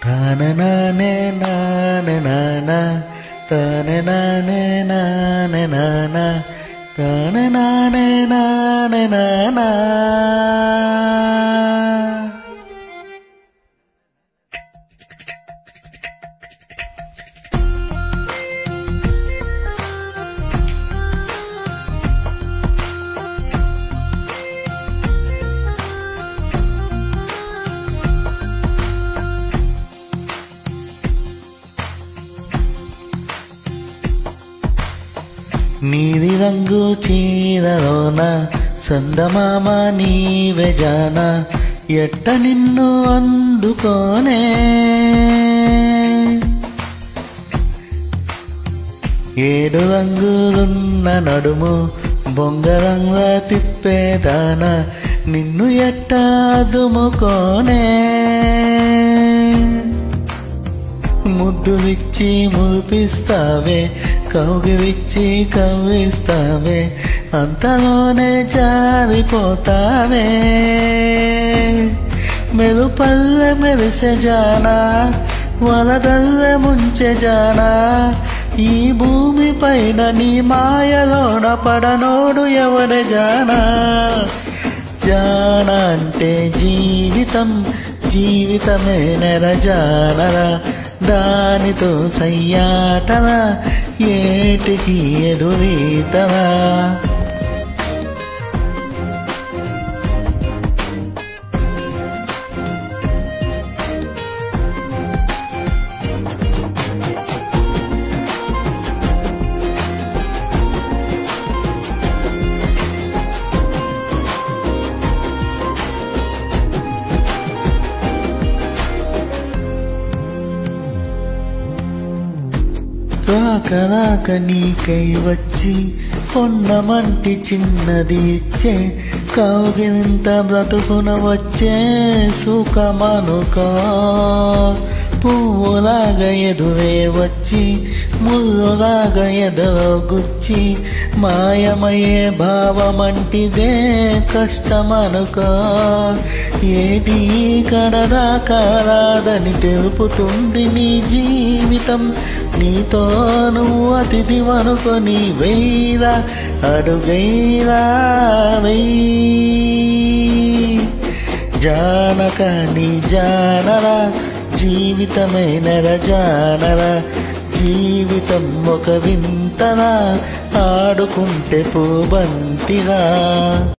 తానే నానే నానే నానా తానే నానే నానే నానా తానే నానే నానే నానా. నీది రంగు చీరలోన సందమామ నీవే జాన ఎట్ట నిన్ను అందుకోనే. ఏడు రంగులున్న నడుము బొంగరంగా తిప్పేదాన నిన్ను ఎట్ట అదుముకోనే. ముద్దులిచ్చి మురిపిస్తావే కౌగిలిచ్చి కవ్విస్తావే అంతలోనే జారిపోతావే. మెరుపల్లె మెరిసె జానా వరదల్లె ముంచె జానా ఈ భూమి పైన నీ మాయలోన పడనోడు ఎవడే జానా. జానా అంటే జీవితం జీవితమే నెర జానరా దానితో సయ్యాటలా ఏటికి ఎదురీతలా. రాక రాక నీకై వచ్చి పొన్నమంటి చిన్నది ఇచ్చే కౌగిలింత బ్రతుకున వచ్చే సుఖమనుకో. పువ్వులాగా ఎదురే వచ్చి ముళ్ళులాగా ఎదలో గుచ్చి మాయమయ్యే భావమంటిదే కష్టమనుకో. ఏది కడదాకా రాదని తెలుపుతుంది నీ జీవితం. నీతో నువ్వు అతిథివనుకొని వెయ్యిరా అడుగైరా వెయ్యి. జానక నీ జానరా జీవితమైన జానరా జీవితం ఒక వింతనా ఆడుకుంటే పూబంతిరా.